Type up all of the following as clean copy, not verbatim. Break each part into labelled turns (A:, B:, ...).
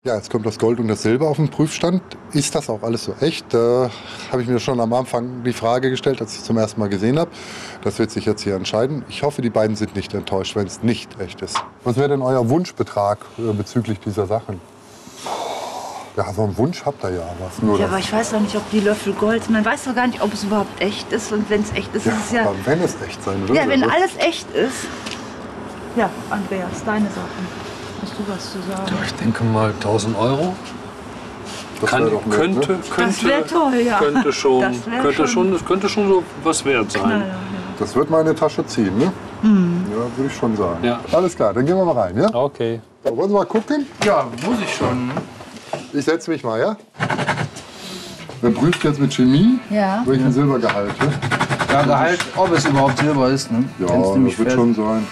A: Ja, jetzt kommt das Gold und das Silber auf den Prüfstand. Ist das auch alles so echt? Da habe ich mir schon am Anfang die Frage gestellt, als ich es zum ersten Mal gesehen habe. Das wird sich jetzt hier entscheiden. Ich hoffe, die beiden sind nicht enttäuscht, wenn es nicht echt ist. Was wäre denn euer Wunschbetrag bezüglich dieser Sachen? Ja, so einen Wunsch habt ihr ja. Was nur
B: ja, aber ich weiß doch nicht, ob die Löffel Gold sind. Man weiß doch gar nicht, ob es überhaupt echt ist. Und wenn es echt ist,
A: ja,
B: ist es ja...
A: Aber wenn es echt sein würde.
B: Ja, wenn alles echt ist. Ja, Andreas, deine Sachen. Hast du was zu sagen?
C: Ich denke mal 1.000 Euro. Könnte
B: das wäre toll, ja.
C: Könnte schon so was wert sein.
B: Ja, ja.
A: Das wird meine Tasche ziehen, ne? Mhm. Ja, würde ich schon sagen.
C: Ja.
A: Alles klar, dann gehen wir mal rein, ja?
C: Okay.
A: So, wollen Sie mal gucken?
D: Ja, muss ich schon. Ne?
A: Ich setze mich mal, ja? Wer prüft jetzt mit Chemie?
B: Ja.
A: Welchen Silbergehalt, ja?
D: Ja, Gehalt, ob es überhaupt Silber ist, ne?
A: Ja,
D: Kennst du mich
A: das wird
D: fest?
A: schon sein.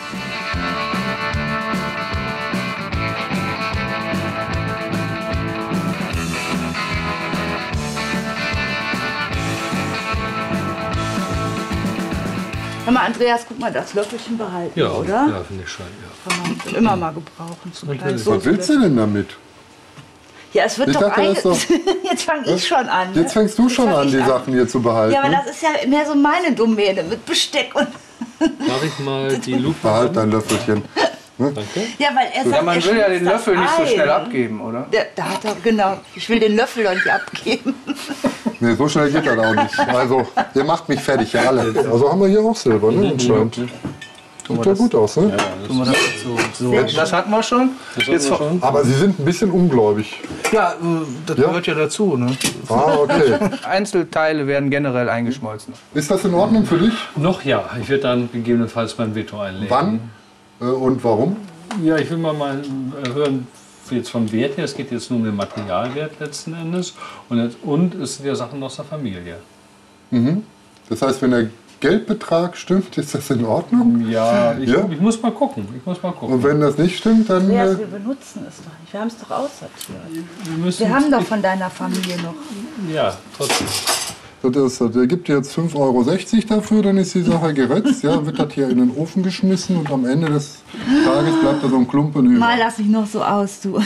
B: Hör mal, Andreas, guck mal, das Löffelchen behalten,
C: Ja,
B: oder?
C: ja, finde ich schon. Ja.
B: Kann man immer mal gebrauchen. So
C: Natürlich.
A: Was willst du denn damit?
B: Ja, es wird
A: Ich
B: doch
A: dachte, das ist doch-
B: Jetzt fange ich schon an. Ne?
A: Jetzt fängst du schon
B: fang
A: an,
B: ich
A: die Sachen hier zu behalten.
B: Ja, aber das ist ja mehr so meine Domäne mit Besteck und...
C: Darf ich mal die Lupe
A: Behalt dein Löffelchen.
C: Danke.
B: Ja, weil er sagt,
D: Ja, man
B: er
D: will ja
B: schmilzt
D: den
B: das
D: Löffel nicht so
B: Ei,
D: schnell
B: ne?
D: abgeben, oder?
B: Da hat er, genau. Ich will den Löffel doch nicht abgeben.
A: Nee, so schnell geht das auch nicht. Also, ihr macht mich fertig, ja alle. Also haben wir hier auch Silber, ne? Anscheinend. Sieht ja gut aus, ne?
D: Tun wir das so. Das hatten wir schon. Jetzt
A: Aber Sie sind ein bisschen ungläubig.
D: Ja, das
A: Ja?
D: gehört ja dazu. Ne?
A: Ah, okay.
D: Einzelteile werden generell eingeschmolzen.
A: Ist das in Ordnung für dich?
C: Noch ja. Ich werde dann gegebenenfalls mein Veto einlegen.
A: Wann und warum?
C: Ja, ich will mal hören, jetzt vom Wert her. Es geht jetzt nur um den Materialwert letzten Endes. Und es sind ja Sachen aus der Familie.
A: Das heißt, wenn der Geldbetrag stimmt, ist das in Ordnung?
C: Ja,
A: Ja?
C: ich muss mal gucken.
A: Und wenn das nicht stimmt, dann...
B: Andreas, wir benutzen es doch nicht. Wir haben es doch aussortiert.
C: müssen,
B: Wir haben doch von deiner Familie noch.
C: Ja, trotzdem.
A: der gibt jetzt 5,60 € dafür, dann ist die Sache geritzt. Ja, wird das hier in den Ofen geschmissen und am Ende des Tages bleibt da so ein Klumpen über.
B: Mal lass ich noch so aus, du.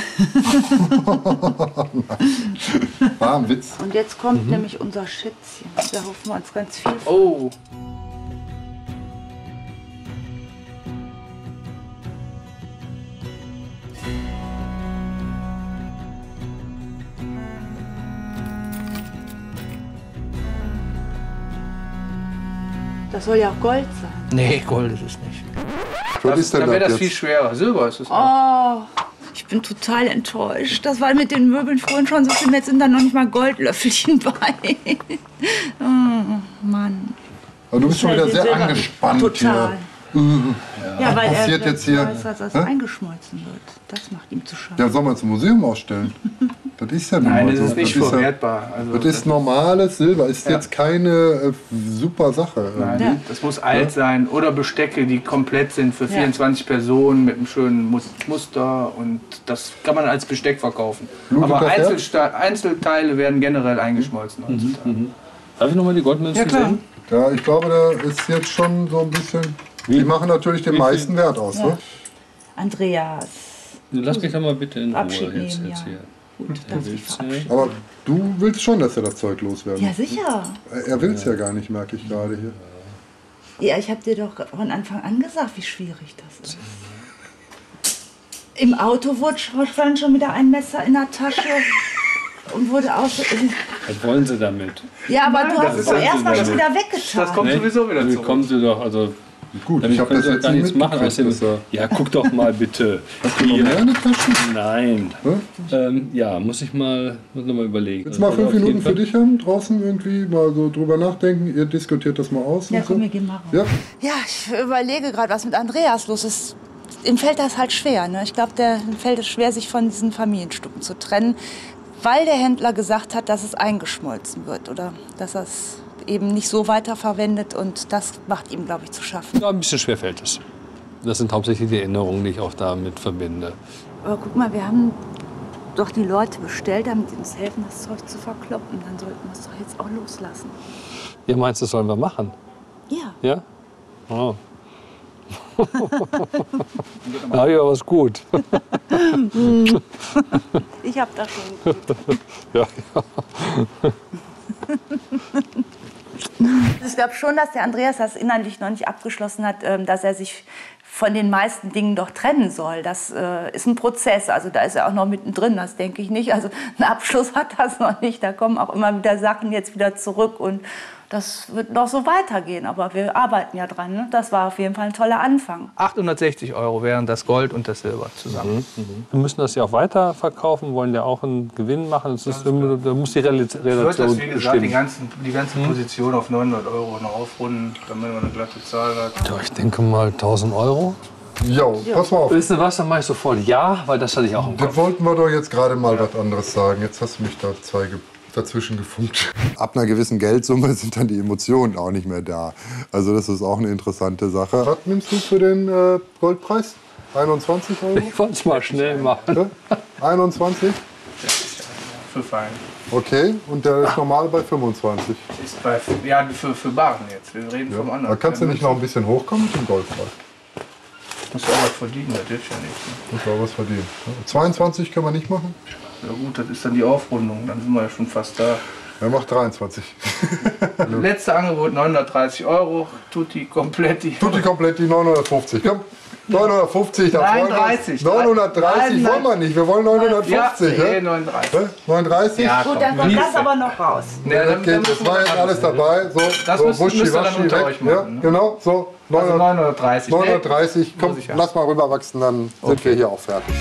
A: War ein Witz.
B: Und jetzt kommt nämlich unser Schätzchen. Da hoffen wir uns ganz viel von.
D: Oh,
B: Das soll ja auch Gold sein.
D: nee, Gold ist es nicht.
A: Was ist denn
D: Dann wäre das
A: das
D: viel
A: jetzt?
D: schwerer. Silber ist es.
B: Oh, ich bin total enttäuscht. Das war mit den Möbeln vorhin schon so schlimm. Jetzt sind da noch nicht mal Goldlöffelchen bei. Oh, Mann.
A: Aber du bist schon wieder sehr angespannt
B: Total.
A: hier.
B: Ja, weil
A: passiert
B: er
A: jetzt hier?
B: weiß, dass das
A: Hä?
B: eingeschmolzen wird. Das macht ihm zu schaffen.
A: Ja, soll man zum Museum ausstellen? Das ist ja nun
D: Nein,
A: mal
D: das
A: so.
D: ist nicht
A: ja,
D: verwertbar. Also,
A: das ist normales Silber. Ist jetzt keine super Sache.
D: Nein,
B: Ja.
D: das muss alt sein. Oder Bestecke, die komplett sind für 24 Personen mit einem schönen Muster. Und das kann man als Besteck verkaufen.
A: Blutet
D: Aber
A: das Herz?
D: Einzelteile werden generell eingeschmolzen heutzutage.
C: Darf ich noch mal die Goldmünzen
D: Ja, klar.
C: sehen?
A: Ja, ich glaube, da ist jetzt schon so ein bisschen... Die machen natürlich den meisten Wert aus. Ne?
B: Andreas.
C: Lass mich doch mal bitte in Ruhe
B: Abschied
C: jetzt
B: nehmen, ja.
C: hier.
B: Gut, darf ich verabschieden.
A: Aber du willst schon, dass er das Zeug loswerden.
B: Ja, sicher.
A: Er will es ja gar nicht, merke ich gerade hier.
B: Ja, ich habe dir doch von Anfang an gesagt, wie schwierig das ist. Im Auto stand schon wieder ein Messer in der Tasche und wurde aus.
C: Was wollen Sie damit?
B: Ja, aber du hast es doch
C: ist
B: erstmal
C: das
B: schon wieder weggetan.
D: Das kommt sowieso wieder
C: Damit
D: zurück.
C: kommen Sie doch, also
A: Gut,
C: damit
A: ich habe
C: können
A: das
C: Sie doch
A: jetzt
C: gar
A: nicht
C: nichts machen.
A: mitgekriegt.
C: Außerdem, ja, guck doch mal bitte.
A: Hast du noch mehr in der Tasche?
C: Nein.
A: Hm?
C: Ja, muss noch mal überlegen.
A: Jetzt mal
C: Also
A: 5
C: auf jeden
A: Minuten für
C: Fall-
A: dich haben, draußen irgendwie mal so drüber nachdenken. Ihr diskutiert das mal aus.
B: Ja,
A: und so.
B: komm, wir gehen mal raus.
A: Ja,
B: Ja, ich überlege gerade, was mit Andreas los ist. Ihm fällt das halt schwer. Ne? Ich glaube, ihm fällt es schwer, sich von diesen Familienstücken zu trennen, weil der Händler gesagt hat, dass es eingeschmolzen wird oder dass er es eben nicht so weiterverwendet. Und das macht ihm, glaube ich, zu schaffen.
C: Ja, ein bisschen schwer fällt es. Das sind hauptsächlich die Erinnerungen, die ich auch damit verbinde.
B: Aber guck mal, wir haben doch die Leute bestellt, damit sie uns helfen, das Zeug zu verkloppen. Dann sollten wir es doch jetzt auch loslassen.
C: Ihr meinst, das sollen wir machen?
B: Ja.
C: Ja? Oh. Da habe ich aber was gut.
B: Ich habe da schon.
C: Ja.
B: Ich glaube schon, dass der Andreas das innerlich noch nicht abgeschlossen hat, dass er sich von den meisten Dingen doch trennen soll. Das ist ein Prozess, also da ist er auch noch mittendrin, das denke ich nicht. Also einen Abschluss hat das noch nicht, da kommen auch immer wieder Sachen jetzt wieder zurück und das wird noch so weitergehen, aber wir arbeiten ja dran. Ne? Das war auf jeden Fall ein toller Anfang.
D: 860 € wären das Gold und das Silber zusammen.
C: Wir müssen das ja auch weiterverkaufen, wollen ja auch einen Gewinn machen. Das ist, da muss die Relation
D: Wird das, wie gesagt,
C: stimmen.
D: die ganze Position auf 900 € noch aufrunden, damit man eine glatte Zahl hat.
C: Ja, ich denke mal 1.000 €.
A: Jo, pass mal auf.
C: Wisst ihr was, dann mache ich sofort ja, weil das hatte ich auch im Kopf.
A: Das wollten wir doch jetzt gerade mal was anderes sagen. Jetzt hast du mich da dazwischen gefunkt. Ab einer gewissen Geldsumme sind dann die Emotionen auch nicht mehr da. Also das ist auch eine interessante Sache. Was nimmst du für den Goldpreis? 21 €?
C: Ich wollte es mal schnell machen.
A: 21?
D: Für Fein.
A: Okay, und der ist normal bei 25.
D: Ist bei, ja, für Baren jetzt. Wir reden vom
A: Da
D: anderen.
A: kannst du nicht noch ein bisschen hochkommen mit dem Goldpreis.
D: Muss ja auch was verdienen, das hilft ja nicht. Ne?
A: Muss auch was verdienen. 22 können wir nicht machen.
D: Ja gut, das ist dann die Aufrundung, dann sind wir ja schon fast da.
A: Er macht 23.
D: Letzte Angebot 930 €, Tutti Kompletti.
A: Tutti komplett die 950. Komm, 950, da freuen wir uns. 930 wollen wir nicht, wir wollen 950.
D: Ja,
A: Ja?
D: 39.
A: 39?
D: Ja,
B: Gut, dann kommt das aber noch raus.
D: Ja, dann
A: Okay, das
D: müssen
A: war
D: wir
A: jetzt alles dabei. So,
D: Das
A: so
D: müsst ihr dann
A: Wuschi-Waschi
D: unter
A: weg.
D: euch machen,
A: Ja,
D: ne?
A: genau, so.
D: Also 930.
A: 930, komm,
D: Muss ich ja.
A: lass mal rüberwachsen, dann sind wir hier auch fertig.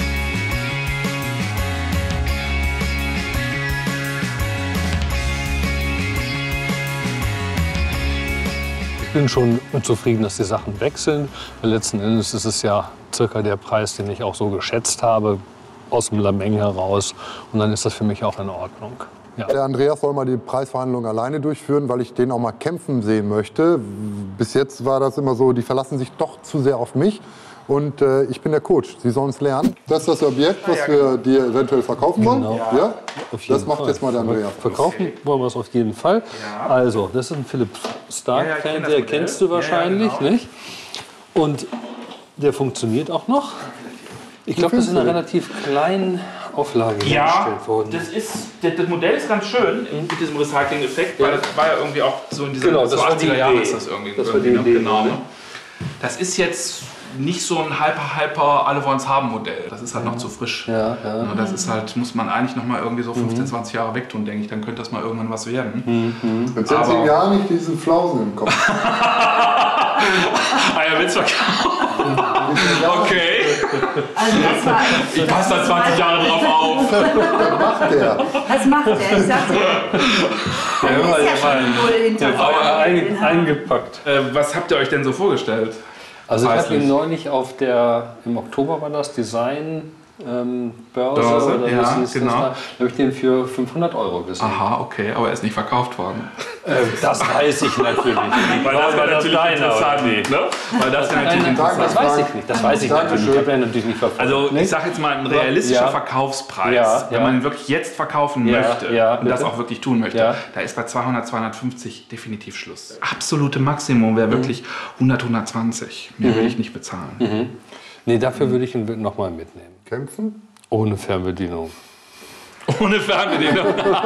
C: Ich bin schon unzufrieden, dass die Sachen wechseln. Letzten Endes ist es ja circa der Preis, den ich auch so geschätzt habe, aus dem Lameng heraus. Und dann ist das für mich auch in Ordnung. Ja.
A: Der Andreas soll mal die Preisverhandlungen alleine durchführen, weil ich den auch mal kämpfen sehen möchte. Bis jetzt war das immer so, die verlassen sich doch zu sehr auf mich. Und ich bin der Coach. Sie sollen es lernen. Das ist das Objekt, was wir dir eventuell verkaufen wollen.
C: Genau.
A: Ja?
C: Auf jeden
A: Das macht
C: Fall.
A: jetzt mal der Andreas.
C: Verkaufen wollen wir es auf jeden Fall. Also, das ist ein Philipp Stark,
D: Ja, ich kenn das
C: der
D: Modell.
C: kennst du wahrscheinlich,
D: genau.
C: nicht? Und der funktioniert auch noch. Ich glaube, das ist in einer relativ kleinen Auflage
E: Ja,
C: hergestellt worden.
E: das Modell ist ganz schön mit diesem Recycling-Effekt, weil das war ja irgendwie auch so in diesem
C: Genau, das
E: so
C: war die
E: 80er Jahren
C: Idee.
E: ist das irgendwie.
C: Das war die Idee,
E: genau.
C: ne?
E: Das ist jetzt nicht so ein hyper, alle wollen es haben Modell. Das ist halt noch zu frisch.
C: Ja, ja.
E: Das ist halt, muss man eigentlich noch mal irgendwie so 15, 20 Jahre wegtun, denke ich. Dann könnte das mal irgendwann was werden.
A: Jetzt hätten Sie gar nicht diesen Flausen im Kopf.
E: Ah ja, willst du verkaufen? Okay.
B: Also das war
E: Ich passe da 20 Jahre drauf auf.
A: Was macht der?
B: Was macht der? Ich sag's dir. Der ist ja schon ein Null hinter vorne.
C: Eingepackt.
E: Was habt ihr euch denn so vorgestellt?
C: Also ich habe
E: Preislich.
C: ihn neulich auf der, im Oktober war das, Design Börse
E: Börse,
C: oder
E: ja,
C: was hieß
E: genau.
C: das da? Da habe ich den für 500 € gesehen.
E: Aha, okay, aber er ist nicht verkauft worden.
C: Das weiß ich natürlich.
E: Weil das wäre natürlich interessant, ne? Weil das wäre natürlich interessant.
C: Das weiß ich nicht. Das weiß ich natürlich. Ich habe ja natürlich nicht verfolgt.
E: Also ich sage jetzt mal ein realistischer
C: Ja.
E: Verkaufspreis,
C: Ja,
E: wenn
C: ja.
E: man ihn wirklich jetzt verkaufen
C: Ja,
E: möchte
C: ja,
E: und das
C: bitte.
E: auch wirklich tun möchte,
C: Ja.
E: da ist bei 200, 250 definitiv Schluss. Absolute Maximum wäre wirklich 100, 120. Mehr will ich nicht bezahlen.
C: Nee, dafür würde ich ihn nochmal mitnehmen.
A: Kämpfen?
C: Ohne Fernbedienung.
E: Ohne Fernbedienung.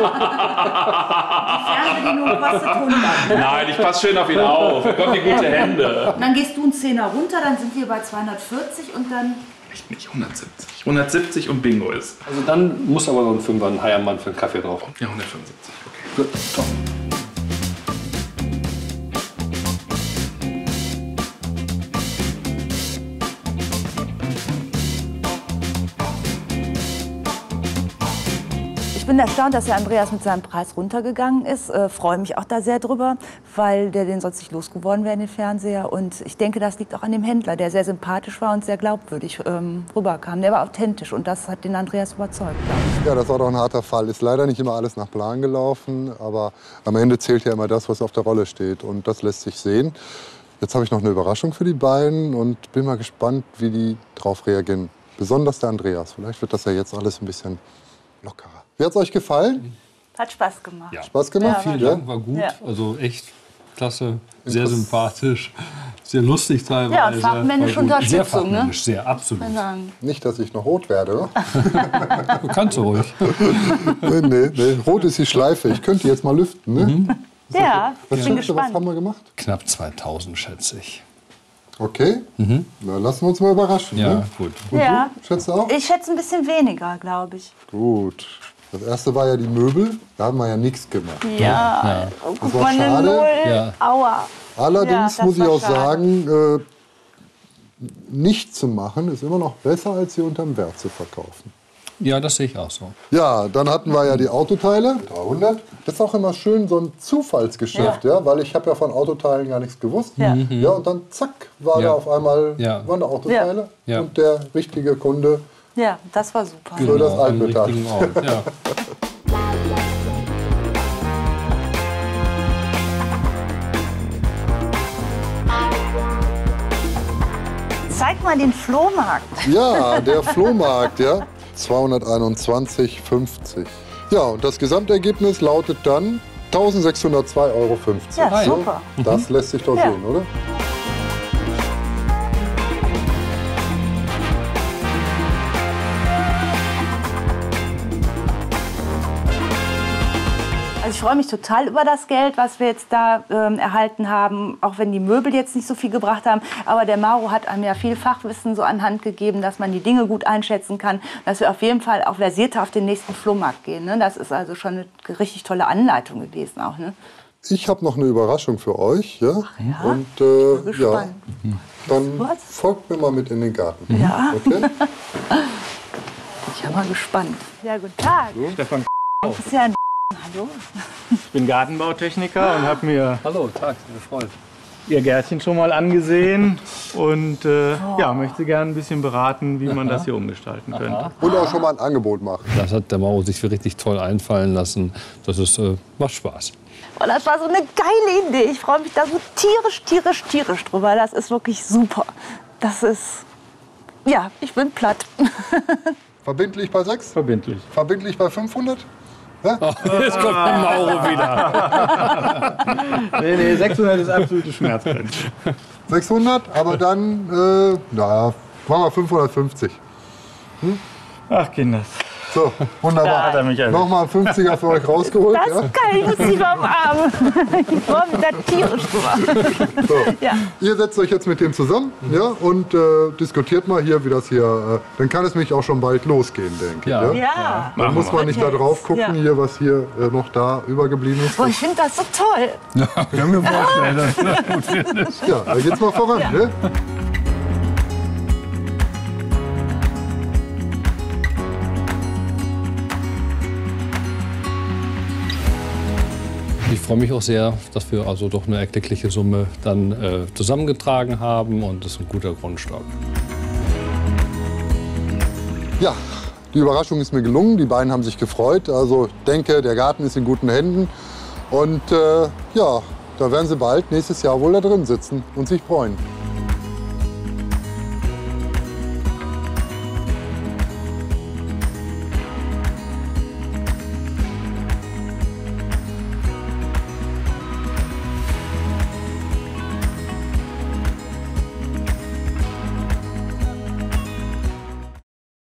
B: Fernbedienung kostet 100.
E: Nein, ich passe schön auf ihn auf. Gott, die gute Hände.
B: Und dann gehst du einen Zehner runter, dann sind wir bei 240 und dann...
E: Echt nicht, 170. 170 und Bingo ist.
C: Also dann muss aber so ein Fünfer, ein Heiermann für einen Kaffee drauf.
E: Ja, 175, okay.
C: Gut, top.
B: Ich bin erstaunt, dass der Andreas mit seinem Preis runtergegangen ist. Freue mich auch da sehr drüber, weil der den sonst nicht losgeworden wäre, den Fernseher. Und ich denke, das liegt auch an dem Händler, der sehr sympathisch war und sehr glaubwürdig rüberkam. Der war authentisch und das hat den Andreas überzeugt, glaube ich.
A: Ja, das war doch ein harter Fall. Ist leider nicht immer alles nach Plan gelaufen, aber am Ende zählt ja immer das, was auf der Rolle steht. Und das lässt sich sehen. Jetzt habe ich noch eine Überraschung für die beiden und bin mal gespannt, wie die darauf reagieren. Besonders der Andreas. Vielleicht wird das ja jetzt alles ein bisschen lockerer. Wie hat es euch gefallen?
B: Hat Spaß gemacht.
C: Ja.
A: Spaß gemacht?
B: Ja,
A: Viel,
C: Vielen
A: ja?
C: Dank, war gut.
B: Ja.
C: Also echt klasse, sehr sympathisch, sehr lustig teilweise.
B: Ja, und fachmännische Unterstützung,
C: sehr fachmännisch, sehr, absolut.
A: Nicht, dass ich noch rot werde.
C: Du kannst ruhig.
A: Nee, rot ist die Schleife. Ich könnte die jetzt mal lüften. Ne?
B: Ja,
A: Was
B: ich bin
A: schätzt du, was
B: gespannt.
A: haben wir gemacht?
C: Knapp 2000, schätze ich.
A: Okay, na, lassen wir uns mal überraschen.
C: Ja,
A: Ne?
C: gut.
A: Und
B: Ja.
A: du? Schätzt du auch?
B: Ich schätze ein bisschen weniger, glaube ich.
A: Gut. Das erste war ja die Möbel. Da haben wir ja nichts gemacht.
B: Ja, oh,
A: Das
B: guck
A: war
B: mal, eine
A: schade.
B: Null.
C: Ja.
B: Aua.
A: Allerdings
B: Ja, das
A: muss ich
B: war
A: auch
B: schade.
A: sagen, nicht zu machen ist immer noch besser, als sie unterm Wert zu verkaufen.
C: Ja, das sehe ich auch so.
A: Ja, dann hatten wir ja die Autoteile. 300. Das ist auch immer schön so ein Zufallsgeschäft, ja, weil ich habe ja von Autoteilen gar nichts gewusst.
B: Ja.
A: Ja, und dann zack, war
C: Ja.
A: da auf einmal
C: Ja.
A: waren da Autoteile
C: Ja.
A: und der richtige Kunde
B: Ja, das war super.
A: für das
C: am
A: Altmetall.
C: richtigen Ort. Ja.
B: Zeig mal den Flohmarkt.
A: Ja, der Flohmarkt, ja. 221,50. Ja, und das Gesamtergebnis lautet dann 1.602,50 Euro.
B: Ja, super.
A: Das lässt sich doch
B: Ja.
A: sehen, oder?
B: Also ich freue mich total über das Geld, was wir jetzt da erhalten haben, auch wenn die Möbel jetzt nicht so viel gebracht haben. Aber der Mauro hat einem ja viel Fachwissen so an Hand gegeben, dass man die Dinge gut einschätzen kann, dass wir auf jeden Fall auch versierter auf den nächsten Flohmarkt gehen. Ne? Das ist also schon eine richtig tolle Anleitung gewesen auch. Ne?
A: Ich habe noch eine Überraschung für euch. Ja?
B: ja?
A: Und
B: bin
A: ja,
B: gespannt.
A: dann
B: Was?
A: folgt mir mal mit in den Garten.
B: Ja.
A: Okay?
B: Ich bin mal gespannt. Ja, guten Tag.
D: Stefan,
B: Das ist ja ein Hallo.
D: ich bin Gartenbautechniker und habe mir
C: Hallo, Tag, gefreut.
D: Ihr Gärtchen schon mal angesehen und ja, möchte gerne ein bisschen beraten, wie man das hier umgestalten könnte.
A: Und auch schon mal ein Angebot machen.
C: Das hat der Mauro sich richtig toll einfallen lassen. Das ist, macht Spaß.
B: Oh, das war so eine geile Idee. Ich freue mich da so tierisch drüber. Das ist wirklich super. Das ist, ja, ich bin platt.
A: Verbindlich bei 6?
D: Verbindlich.
A: Verbindlich bei 500? Ja?
C: Jetzt kommt der Mauro wieder.
D: Nee, 600 ist absolute Schmerzgrenze.
A: 600, aber dann, na, machen wir 550.
D: Ach, Kinders.
A: So, wunderbar.
D: Hat er mich erwischt.
A: Nochmal ein 50er für euch rausgeholt.
B: Das
A: Ja?
B: ist geil, ich muss sie am Arm. Ich freue mich da tierisch drüber.
A: So.
B: Ja.
A: Ihr setzt euch jetzt mit dem zusammen, ja, und diskutiert mal hier, wie das hier. Dann kann es nämlich auch schon bald losgehen, denke
C: Ja.
A: ich.
B: Ja.
A: Dann muss man nicht da drauf gucken,
B: Ja.
A: hier, was hier noch da übergeblieben ist.
B: Boah, ich finde das so toll.
C: Können wir vorstellen, dass du das gut findest.
A: Ja, da geht's mal voran.
B: Ja.
A: Ne?
C: Ich freue mich auch sehr, dass wir also doch eine erkleckliche Summe dann zusammengetragen haben und das ist ein guter Grundstock.
A: Ja, die Überraschung ist mir gelungen. Die beiden haben sich gefreut. Also ich denke, der Garten ist in guten Händen. Und ja, da werden sie bald nächstes Jahr wohl da drin sitzen und sich freuen.